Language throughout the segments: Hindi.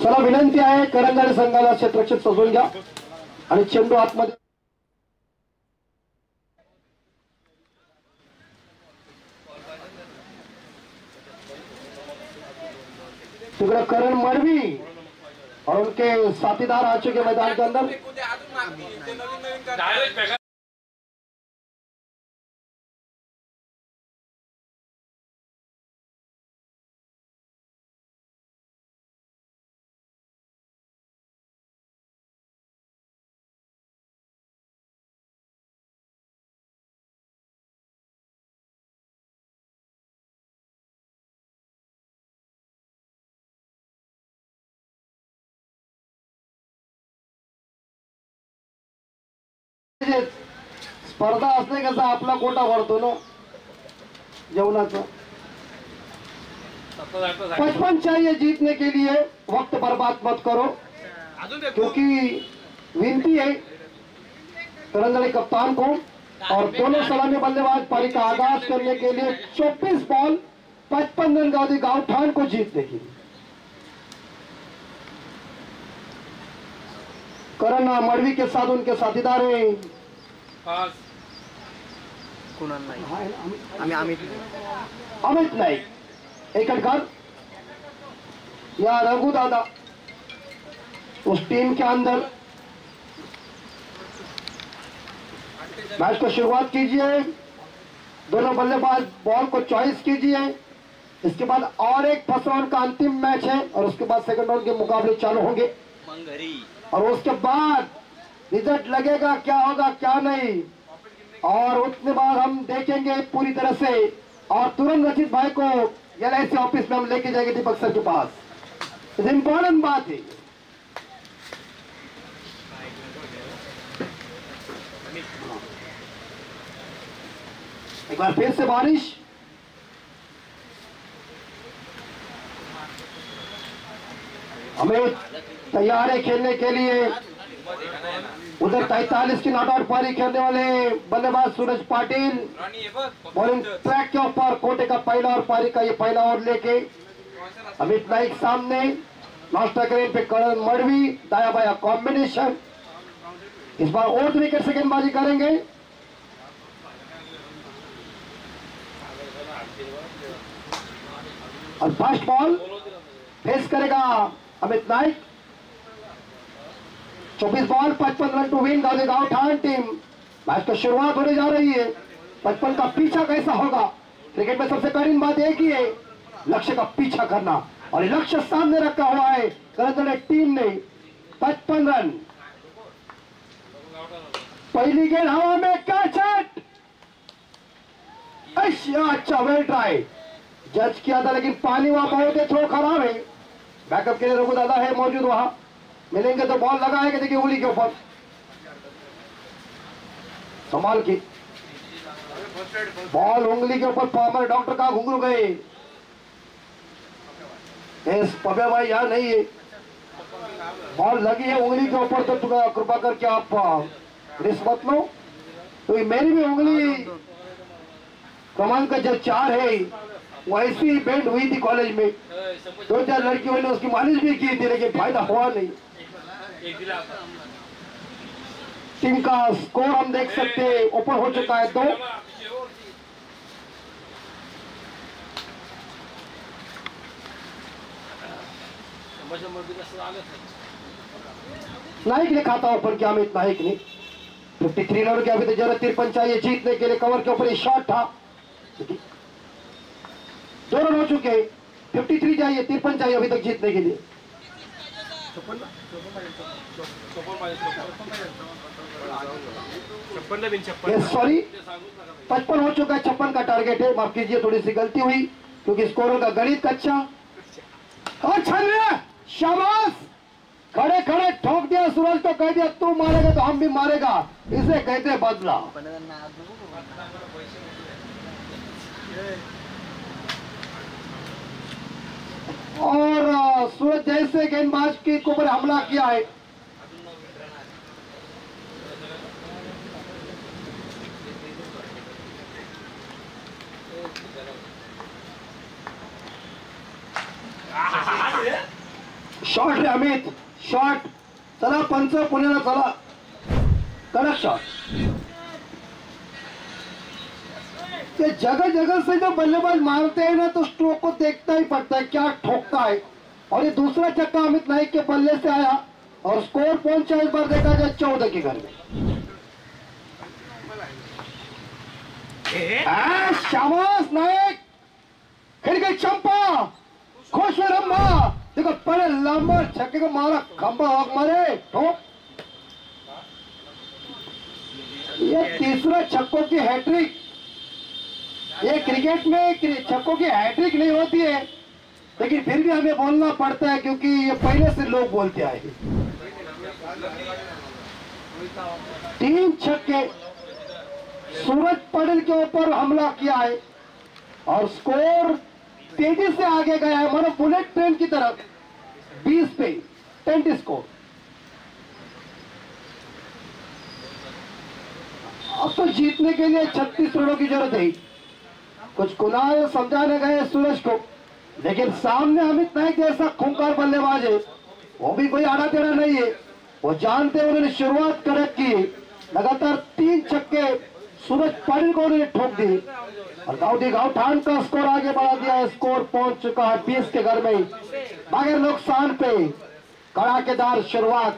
चला विनंती आहे करंजाळे संघाला क्षेत्ररक्षक सजवून घ्या आणि चेंडू आतमध्ये तिकडे करण मडवी और उनके साथीदार आ चुके मैदान के अंदर। स्पर्धा असते कसा आपला कोटा भरतो ना जेवणाचा। 55 चाहिए जीतने के लिए, वक्त बर्बाद मत करो क्योंकि विनती है करंजाळे कप्तान को और दोनों सलामी बल्लेबाज पारी का आगाज करने के लिए 24 बॉल 55 रन गांधी गांव ठान को जीतने के लिए। करण मडवी के साथ उनके साथीदार हैं अमित नाईक एकड़कर या रघु दादा उस टीम के अंदर। मैच को शुरुआत कीजिए, दोनों बल्लेबाज बॉल को चॉइस कीजिए। इसके बाद और एक फर्स्ट राउंड का अंतिम मैच है और उसके बाद सेकंड राउंड के मुकाबले चालू होंगे और उसके बाद रिजल्ट लगेगा क्या होगा क्या नहीं और उसके बाद हम देखेंगे पूरी तरह से और तुरंत रचित भाई को LIC ऑफिस में हम लेके जाएंगे दीपक सर के पास। इम्पोर्टेंट बात है। एक बार फिर से बारिश, हमें तैयार है खेलने के लिए। उधर 43 की नॉट आउट पारी खेलने वाले बल्लेबाज सूरज पाटिल बॉलिंग ट्रैक के ऊपर कोटे का पहला और पारी का ये पहला ओवर लेके अमित नाइक सामने नाश्ता करें पे करण मडवी दाया बाया कॉम्बिनेशन। इस बार और विकेट से गेंदबाजी करेंगे। और फर्स्ट बॉल फेस करेगा Amit Naik. 24 ball 55 run to win गांव ठान टीम। मैच की शुरुआत होने जा रही है। 55 का पीछा कैसा होगा? क्रिकेट में सबसे कठिन बात एक ही है, लक्ष्य का पीछा करना और ये लक्ष्य सामने रखा हुआ है करंजाळे टीम ने। 55 रन। पहली गेंद हवा में कैच। अच्छा वेल ट्राई जज किया था लेकिन पानी वहां बहुत है, थ्रो खराब है। बैकअप के लिए रघु दादा है मौजूद वहां, मिलेंगे तो बॉल लगाएंगे। देखिए उंगली के ऊपर संभाल के बॉल उंगली के ऊपर हमारे डॉक्टर का घुंघरू गए। पब्या भाई यहाँ नहीं है, बॉल लगी है उंगली के ऊपर तो कृपा करके आप रिस्क मत लो। तो मेरी भी उंगली क्रमांक जो 4 है वो ऐसी ही बेंड हुई थी कॉलेज में। 2-4 लड़कियों ने उसकी मालिश भी की थी लेकिन फायदा हुआ नहीं। टीम का स्कोर हम देख सकते हैं ऊपर हो चुका है 2। नाइक ने खाता ऊपर क्या अमित नाइक ने 53 रन के अभी तो जरूरत 53 चाहिए जीतने के लिए। कवर के ऊपर शॉट था, 2 रन हो चुके। 53 चाहिए, 53 चाहिए अभी तक जीतने के लिए। सॉरी 55 हो चुका है, 56 का टारगेट है। माफ कीजिए थोड़ी सी गलती हुई क्योंकि स्कोरों का गणित कच्चा। और शाबाश, खड़े खड़े ठोक दिया सूरज को, कह दिया तू मारेगा तो हम भी मारेगा। इसे कहते हैं बदला। और सूरज जैसे गेंदबाज के ऊपर हमला किया है शॉट रे अमित, शॉट. चला पंच पुण्याला, चला कडक शॉट. ये जगह जगह से जो बल्लेबाज मारते हैं ना, तो स्ट्रोक को देखता ही पड़ता है क्या ठोकता है. और ये दूसरा छक्का अमित नाइक के बल्ले से आया और स्कोर पहुंचा इस बार देखा जाए 14 के घर में. शाबाश नाइक, खेल गई चंपा, खुश है रम्मा. देखो पहले लंबा छक्के को मारा, खंबा हॉक मारे, ठोक. ये तीसरा छक्कों की हैट्रिक. ये क्रिकेट में छक्कों की हैट्रिक नहीं होती है, लेकिन फिर भी हमें बोलना पड़ता है क्योंकि ये पहले से लोग बोलते आए. 3 छक्के सूरज पटेल के ऊपर हमला किया है और स्कोर तेजी से आगे गया है, मानो बुलेट ट्रेन की तरफ. 20 पे 10 स्कोर. अब तो जीतने के लिए 36 रनों की जरूरत है. कुछ कुनाल समझाने गए सूरज को, लेकिन सामने अमित नाइक जैसा खूंखार बल्लेबाज है, वो भी कोई आड़ा टेढ़ा नहीं है. वो जानते हैं उन्होंने शुरुआत करेक्ट की. लगातार 3 छक्के सूरज पटेल को उन्होंने ठोक दी और गाउठान का स्कोर आगे बढ़ा दिया. स्कोर पहुंच चुका है 20 के घर में, बगैर नुकसान पे कड़ाकेदार शुरुआत.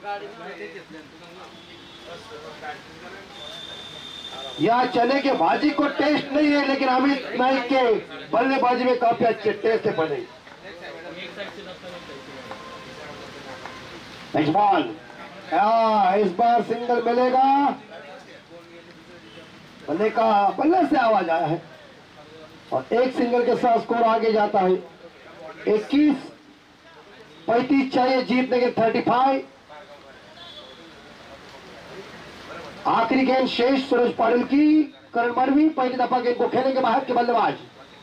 यहाँ चने के भाजी को टेस्ट नहीं है, लेकिन अमित नाइक के बल्लेबाजी में काफी अच्छे टेस्ट है बने. नेक्स्ट बॉल, इस बार सिंगल मिलेगा. बल्ले से आवाज आया है और एक सिंगल के साथ स्कोर आगे जाता है. 21-35 चाहिए जीतने के. 35. आखिरी गेंद शेष सूरज पटेल की. करण मरवी पहली दफा गेंद को खेलेंगे बाहर के बल्लेबाज.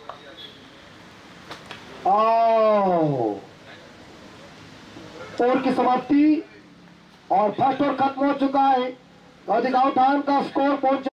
ओवर की समाप्ति और फर्स्ट ओवर खत्म हो चुका है. गाउठान का स्कोर पहुंचा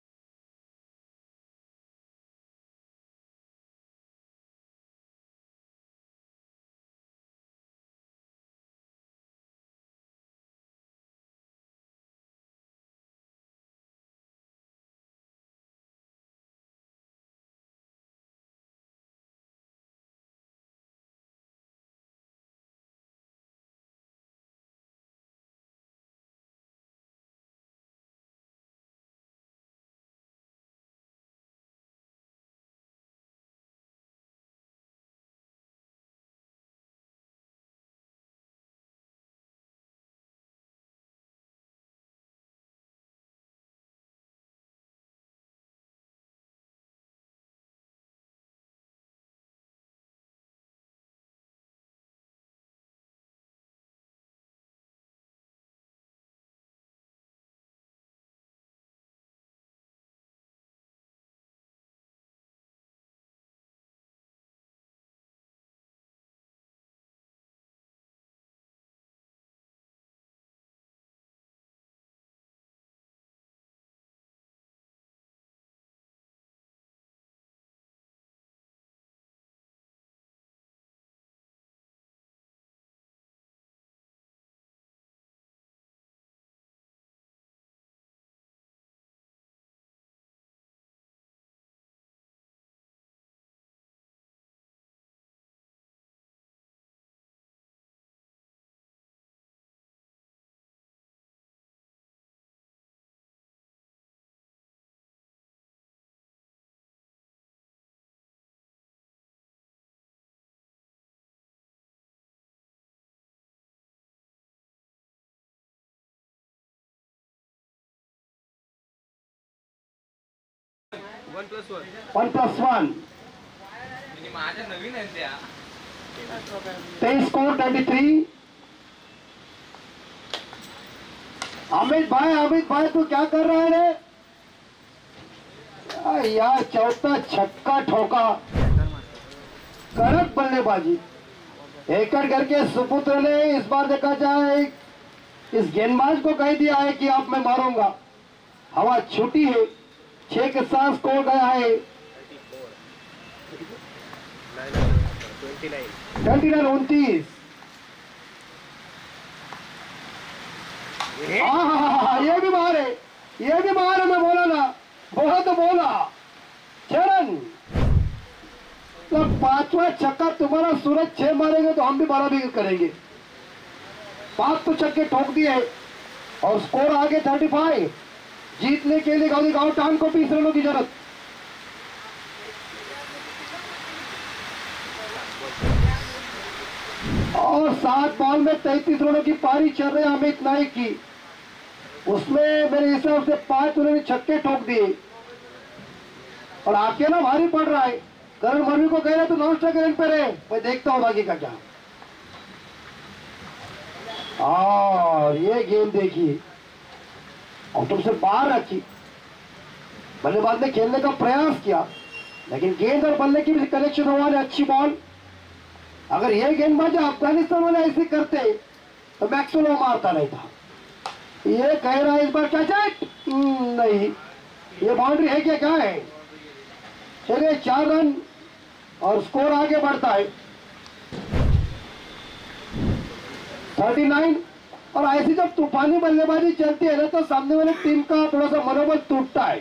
1+1. स्कोर 23. अमित भाई तू क्या कर रहा है रे? यार चौथा छक्का ठोका. कड़क बल्लेबाजी. एकड़ करके सुपुत्र ने इस बार देखा जाए इस गेंदबाज को कह दिया है कि आप मैं मारूंगा. हवा छूटी है. 6 के साथ स्कोर गया है 29. ये भी बाहर में बोला ना, बोला तो बोला 6 रन। तो 5वां छक्का तुम्हारा सूरज 6 मारेंगे तो हम भी 12 भी करेंगे। 5 तो छक्के ठोक दिए और स्कोर आगे 35। जीतने के लिए गांव टाउन को 20 रनों की जरूरत। और 7 बॉल में 33 रनों की पारी चल रही है अमित नाइक की। उसमें मेरे हिसाब से 5 उन्होंने छक्के ठोक दिए और अकेला भारी पड़ रहा है। करण मर्वी को कह रहे तो नॉन स्ट्राइक रेंज पे रहे, मैं देखता हूं बाकी का क्या। और ये गेंद देखिए और तुमसे बाहर रखी, बल्लेबाज ने खेलने का प्रयास किया लेकिन गेंद और बल्ले की भी कनेक्शन हुआ है। अच्छी बॉल। अगर ये गेंदबाज अफगानिस्तान वाले ऐसे करते तो मैक्सवेल मारता नहीं था। ये कह रहा है इस बार क्या नहीं, ये बाउंड्री है क्या है। चलिए 4 रन और स्कोर आगे बढ़ता है 39। और ऐसी जब तूफानी बल्लेबाजी चलती है ना तो सामने वाली टीम का थोड़ा सा मनोबल टूटता है।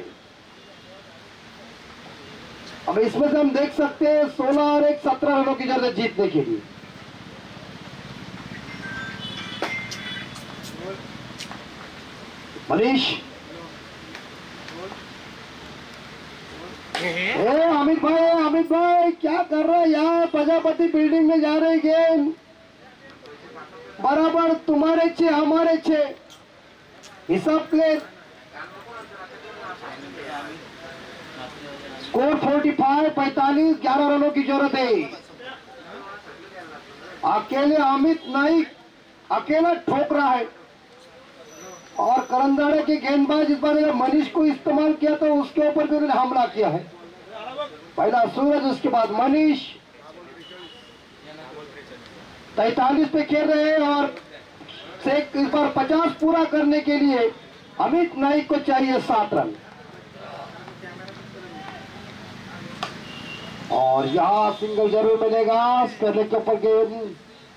अब इसमें से हम देख सकते हैं 16 और 17 रनों की जरूरत जीतने के लिए। मनीष, अमित भाई क्या कर रहे हैं यार। प्रजापति बिल्डिंग में जा रहे गेम बराबर तुम्हारे 6 हमारे 6 हिसाब प्लेयर। स्कोर 45 11 रनों की जरूरत है। अकेले अमित नाइक अकेला ठोक रहा है और करंदाड़े के गेंदबाज इस बार मनीष को इस्तेमाल किया तो उसके ऊपर भी उन्होंने हमला किया है। पहला सूरज, उसके बाद मनीष। 43 पे खेल रहे हैं और इस बार 50 पूरा करने के लिए अमित नाइक को चाहिए 7 रन। और यहां सिंगल जरूर मिलेगा। करने के ऊपर गेंद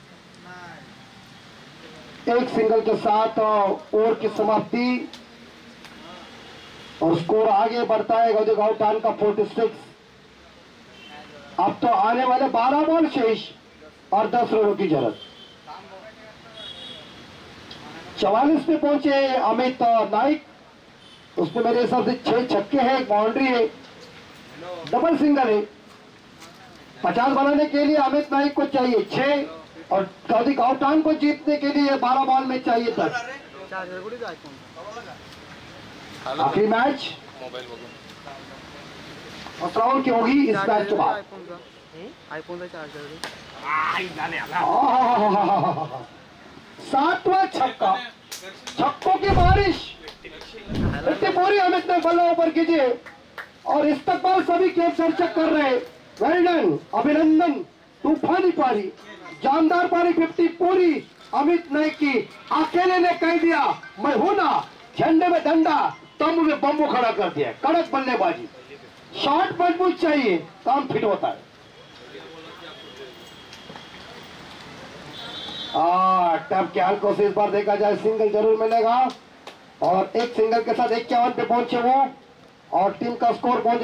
एक सिंगल के साथ ओवर की समाप्ति और स्कोर आगे बढ़ता है गांव टाउन का 46। अब तो आने वाले 12 बॉल शेष और 10 रनों की जरूरत। 44 पे पहुंचे अमित नाइक। उसमें मेरे हिसाब से 6 छक्के हैं, एक बाउंड्री है, डबल सिंगल है। 50 बनाने के लिए अमित नाइक को चाहिए 6 और गांव टाउन को जीतने के लिए 12 बॉल में चाहिए 10। आखिरी मैच और राउंड की होगी इस मैच के बाद। 7वां छक्का, छक्कों की बारिश इतनी पूरी अमित ने बल्ला ऊपर कीजिए और इस्तकबाल सभी के दर्शक कर रहे। वेल डन, अभिनंदन। तूफानी पारी, जानदार पारी 50 पूरी अमित नाइक की। अकेले ने कह दिया मैं हूं ना, झंडे में डंडा तंबू में बम्बू खड़ा कर दिया। कड़क बल्लेबाजी, शॉट मजबूत चाहिए, काम फिट होता है। टफ के हल्कों से इस बार देखा जाए सिंगल जरूर मिलेगा और एक सिंगल के साथ 51 पे पहुंचे वो और टीम का स्कोर पहुंचे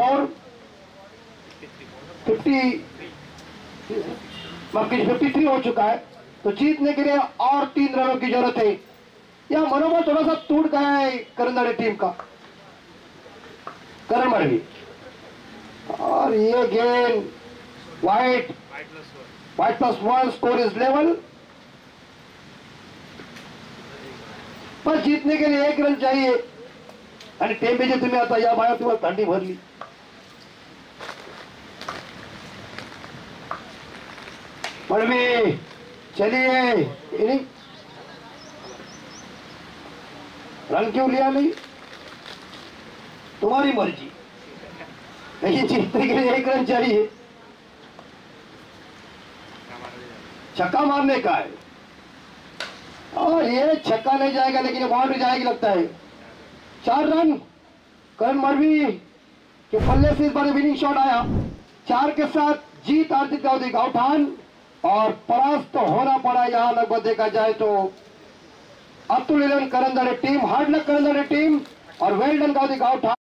53 हो चुका है। तो जीतने के लिए और 3 रनों की जरूरत है। यह मनोबल थोड़ा सा टूट गया है करंदाड़ी टीम का। करण मर्वी और ये गेंद वाइट +1, स्कोर इज लेवल। बस जीतने के लिए 1 रन चाहिए आणि टेम्पेचर तुम्ही आता या बाहेर तुम्हाला थंडी भरली। मर्वी चलिए, इनिंग रन क्यों लिया नहीं, तुम्हारी मर्जी, लेकिन जीतने के लिए 1 रन चाहिए। छक्का मारने का है और ये छक्का नहीं जाएगा लेकिन बाउंड्री जाएगी लगता है। 4 रन करण मर्वी के पल्ले से इस बार विनिंग शॉट आया। 4 के साथ जीत अर्जित गांव टाउन और परास्त तो होना पड़ा। यहां लगभग देखा जाए तो Atul 11 Karandadi team, hard luck Karandadi team और वेल डन गाँव